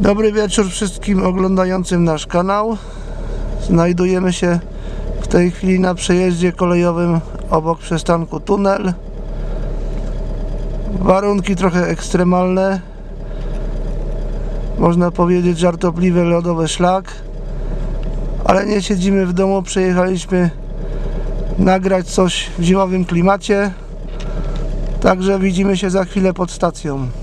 Dobry wieczór wszystkim oglądającym nasz kanał. Znajdujemy się w tej chwili na przejeździe kolejowym obok przystanku Tunel. Warunki trochę ekstremalne, można powiedzieć żartobliwy lodowy szlak, ale nie siedzimy w domu, przyjechaliśmy nagrać coś w zimowym klimacie. Także widzimy się za chwilę pod stacją.